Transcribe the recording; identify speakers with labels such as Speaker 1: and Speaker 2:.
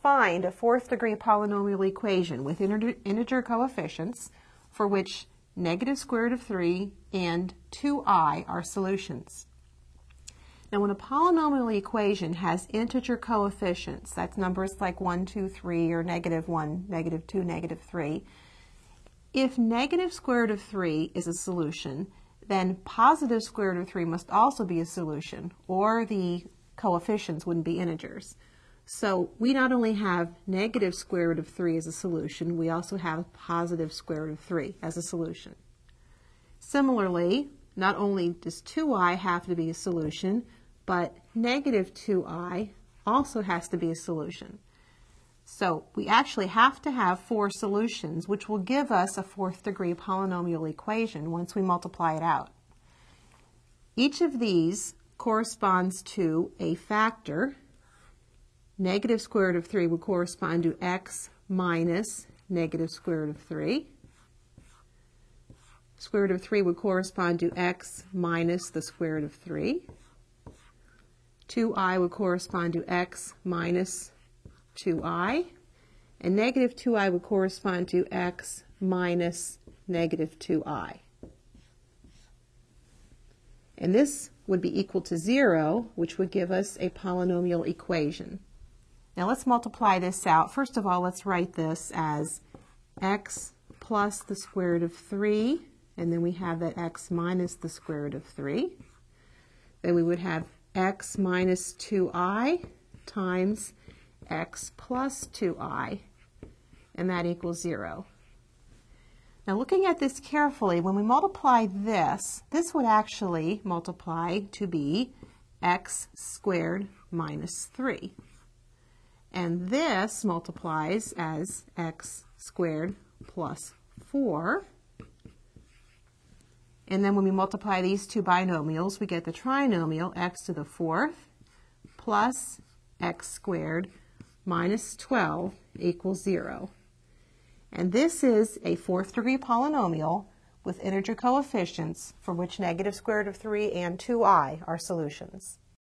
Speaker 1: find a fourth degree polynomial equation with integer coefficients for which negative square root of 3 and 2i are solutions. Now when a polynomial equation has integer coefficients, that's numbers like 1, 2, 3, or negative 1, negative 2, negative 3, if negative square root of 3 is a solution, then positive square root of 3 must also be a solution, or the coefficients wouldn't be integers. So we not only have negative square root of 3 as a solution, we also have positive square root of 3 as a solution. Similarly, not only does 2i have to be a solution, but negative 2i also has to be a solution. So we actually have to have 4 solutions, which will give us a fourth degree polynomial equation once we multiply it out. Each of these corresponds to a factor. Negative square root of 3 would correspond to x minus negative square root of 3. Square root of 3 would correspond to x minus the square root of 3. 2i would correspond to x minus 2i. And negative 2i would correspond to x minus negative 2i. And this would be equal to 0, which would give us a polynomial equation. Now let's multiply this out. First of all, let's write this as x plus the square root of 3, and then we have that x minus the square root of 3. Then we would have x minus 2i times x plus 2i, and that equals 0. Now looking at this carefully, when we multiply this, this would actually multiply to be x squared minus 3. And this multiplies as x squared plus 4. And then when we multiply these two binomials, we get the trinomial x to the 4th plus x squared minus 12 equals 0. And this is a fourth degree polynomial with integer coefficients for which negative square root of 3 and 2i are solutions.